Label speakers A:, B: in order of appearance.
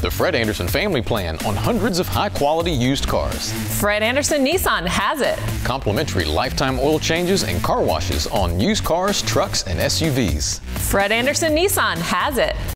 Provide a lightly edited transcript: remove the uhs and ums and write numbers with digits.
A: The Fred Anderson Family Plan on hundreds of high-quality used cars.
B: Fred Anderson Nissan has it.
A: Complimentary lifetime oil changes and car washes on used cars, trucks, and SUVs.
B: Fred Anderson Nissan has it.